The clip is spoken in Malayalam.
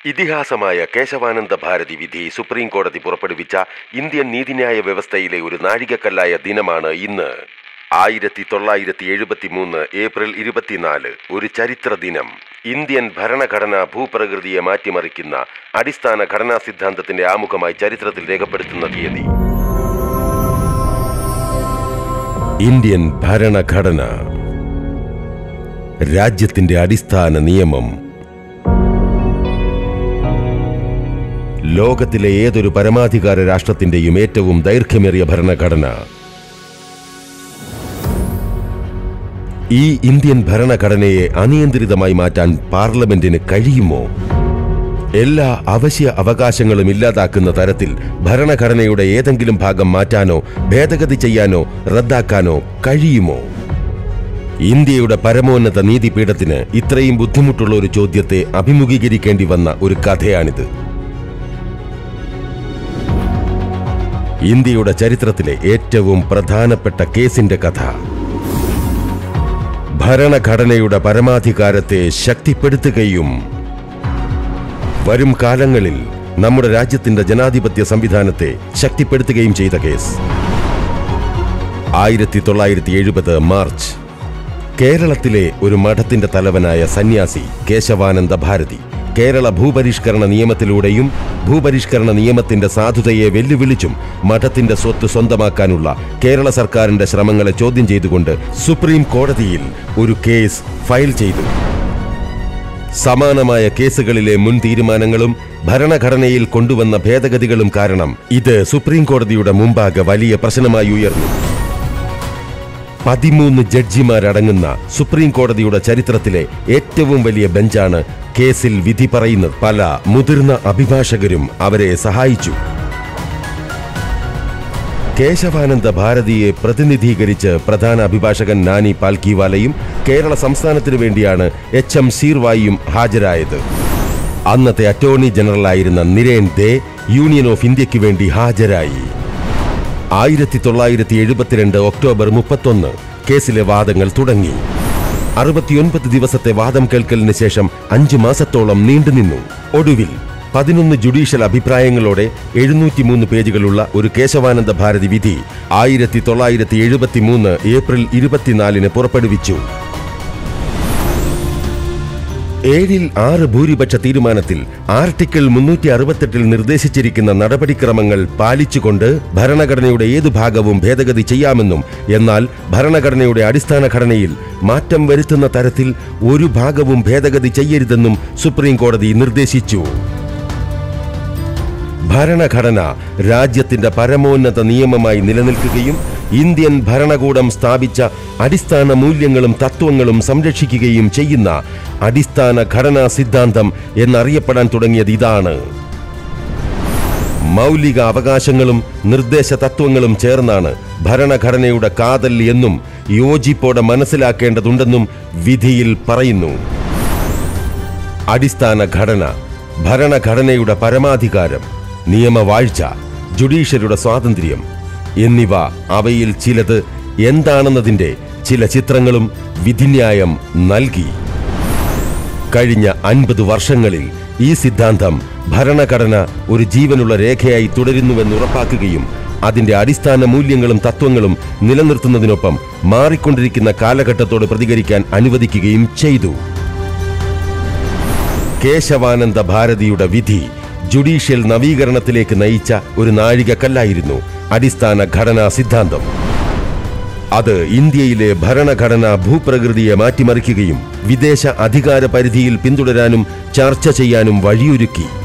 ഇതിഹാസമായ കേശവാനന്ദ ഭാരതി വിധി സുപ്രീം കോടതി പുറപ്പെടുവിച്ച ഇന്ത്യൻ നീതിന്യായ വ്യവസ്ഥയിലെ ഒരു നാഴികക്കല്ലായ ദിനമാണ് ഇന്ന്. 1973 ഏപ്രിൽ 24 ഒരു ചരിത്ര ദിനം. ഇന്ത്യൻ ഭരണഘടന ഭൂപ്രകൃതിയെ മാറ്റിമറിക്കുന്ന അടിസ്ഥാന ഘടനാ സിദ്ധാന്തത്തിന്റെ ആമുഖമായി ചരിത്രത്തിൽ രേഖപ്പെടുത്തുന്ന തീയതി. ഇന്ത്യൻ ഭരണഘടന രാജ്യത്തിന്റെ അടിസ്ഥാന നിയമം. ലോകത്തിലെ ഏതൊരു പരമാധികാര രാഷ്ട്രത്തിന്റെയും ഏറ്റവും ദൈർഘ്യമേറിയ ഭരണഘടന. ഈ ഇന്ത്യൻ ഭരണഘടനയെ അനിയന്ത്രിതമായി മാറ്റാൻ പാർലമെന്റിന് കഴിയുമോ? എല്ലാ അവശ്യ അവകാശങ്ങളും ഇല്ലാതാക്കുന്ന തരത്തിൽ ഭരണഘടനയുടെ ഏതെങ്കിലും ഭാഗം മാറ്റാനോ ഭേദഗതി ചെയ്യാനോ റദ്ദാക്കാനോ കഴിയുമോ? ഇന്ത്യയുടെ പരമോന്നത നീതിപീഠത്തിന് ഇത്രയും ബുദ്ധിമുട്ടുള്ള ഒരു ചോദ്യത്തെ അഭിമുഖീകരിക്കേണ്ടി വന്ന ഒരു കഥയാണിത്. ഇന്ത്യയുടെ ചരിത്രത്തിലെ ഏറ്റവും പ്രധാനപ്പെട്ട കേസിന്റെ കഥ. ഭരണഘടനയുടെ പരമാധികാരത്തെ ശക്തിപ്പെടുത്തുകയും വരും കാലങ്ങളിൽ നമ്മുടെ രാജ്യത്തിന്റെ ജനാധിപത്യ സംവിധാനത്തെ ശക്തിപ്പെടുത്തുകയും ചെയ്ത കേസ്. 1970 മാർച്ച്. കേരളത്തിലെ ഒരു മഠത്തിന്റെ തലവനായ സന്യാസി കേശവാനന്ദ ഭാരതി കേരള ഭൂപരിഷ്കരണ നിയമത്തിലൂടെയും ഭൂപരിഷ്കരണ നിയമത്തിന്റെ സാധുതയെ വെല്ലുവിളിച്ചും മഠത്തിന്റെ സ്വത്ത് സ്വന്തമാക്കാനുള്ള കേരള സർക്കാരിന്റെ ശ്രമങ്ങളെ ചോദ്യം ചെയ്തുകൊണ്ട് സുപ്രീം കോടതിയിൽ ഒരു കേസ് ഫയൽ ചെയ്തു. സമാനമായ കേസുകളിലെ മുൻ തീരുമാനങ്ങളും ഭരണഘടനയിൽ കൊണ്ടുവന്ന ഭേദഗതികളും കാരണം ഇത് സുപ്രീം കോടതിയുടെ മുമ്പാകെ വലിയ പ്രശ്നമായി ഉയർന്നു. 13 ജഡ്ജിമാരടങ്ങുന്ന സുപ്രീം കോടതിയുടെ ചരിത്രത്തിലെ ഏറ്റവും വലിയ ബെഞ്ചാണ് കേസിൽ വിധി പറയുന്നത്. പല മുതിർന്ന അഭിഭാഷകരും അവരെ സഹായിച്ചു. കേശവാനന്ദ ഭാരതിയെ പ്രതിനിധീകരിച്ച് പ്രധാന അഭിഭാഷകൻ നാനി പാൽക്കിവാലയും കേരള സംസ്ഥാനത്തിനു വേണ്ടിയാണ് HM സീർവായിയും ഹാജരായത്. അന്നത്തെ അറ്റോർണി ജനറലായിരുന്ന നിരേൻ ദേ യൂണിയൻ ഓഫ് ഇന്ത്യക്ക് വേണ്ടി ഹാജരായി. 1972 ഒക്ടോബർ 31 കേസിലെ വാദങ്ങൾ തുടങ്ങി. 69 ദിവസത്തെ വാദം കേൾക്കലിന് ശേഷം 5 മാസത്തോളം നീണ്ടുനിന്നു. ഒടുവിൽ 11 ജുഡീഷ്യൽ അഭിപ്രായങ്ങളോടെ 703 പേജുകളുള്ള ഒരു കേശവാനന്ദ ഭാരതി വിധി 1973 ഏപ്രിൽ 24 പുറപ്പെടുവിച്ചു. 7-6 ഭൂരിപക്ഷ തീരുമാനത്തിൽ ആർട്ടിക്കിൾ 368 നിർദ്ദേശിച്ചിരിക്കുന്ന നടപടിക്രമങ്ങൾ പാലിച്ചുകൊണ്ട് ഭരണഘടനയുടെ ഏതു ഭാഗവും ഭേദഗതി ചെയ്യാമെന്നും എന്നാൽ ഭരണഘടനയുടെ അടിസ്ഥാന ഘടനയിൽ മാറ്റം വരുത്തുന്ന തരത്തിൽ ഒരു ഭാഗവും ഭേദഗതി ചെയ്യരുതെന്നും സുപ്രീം കോടതി നിർദ്ദേശിച്ചു. ഭരണഘടന രാജ്യത്തിന്റെ പരമോന്നത നിയമമായി നിലനിൽക്കുകയും ഇന്ത്യൻ ഭരണകൂടം സ്ഥാപിച്ച അടിസ്ഥാന മൂല്യങ്ങളും തത്വങ്ങളും സംരക്ഷിക്കുകയും ചെയ്യുന്ന അടിസ്ഥാന ഘടനാ സിദ്ധാന്തം എന്നറിയപ്പെടാൻ തുടങ്ങിയത് ഇതാണ്. മൗലിക അവകാശങ്ങളും നിർദ്ദേശ തത്വങ്ങളും ചേർന്നാണ് ഭരണഘടനയുടെ കാതൽ എന്നും യോജിപ്പോടെ മനസ്സിലാക്കേണ്ടതുണ്ടെന്നും വിധിയിൽ പറയുന്നു. അടിസ്ഥാന ഘടന, ഭരണഘടനയുടെ പരമാധികാരം, നിയമവാഴ്ച, ജുഡീഷ്യറിയുടെ സ്വാതന്ത്ര്യം എന്നിവ അവയിൽ ചിലത് എന്താണെന്നതിന്റെ ചില ചിത്രങ്ങളും വിധിന്യായം നൽകി. കഴിഞ്ഞ 50 വർഷങ്ങളിൽ ഈ സിദ്ധാന്തം ഭരണഘടന ഒരു ജീവനുള്ള രേഖയായി തുടരുന്നുവെന്ന് ഉറപ്പാക്കുകയും അതിന്റെ അടിസ്ഥാന മൂല്യങ്ങളും തത്വങ്ങളും നിലനിർത്തുന്നതിനൊപ്പം മാറിക്കൊണ്ടിരിക്കുന്ന കാലഘട്ടത്തോട് പ്രതികരിക്കാൻ അനുവദിക്കുകയും ചെയ്തു. കേശവാനന്ദ ഭാരതിയുടെ വിധി ജുഡീഷ്യൽ നവീകരണത്തിലേക്ക് നയിച്ച ഒരു നാഴികക്കല്ലായിരുന്നു അടിസ്ഥാന ഘടനാ സിദ്ധാന്തം. അത് ഇന്ത്യയിലെ ഭരണഘടനാ ഭൂപ്രകൃതിയെ മാറ്റിമറിക്കുകയും വിദേശ അധികാര പരിധിയിൽ പിന്തുടരാനും ചർച്ച ചെയ്യാനും വഴിയൊരുക്കി.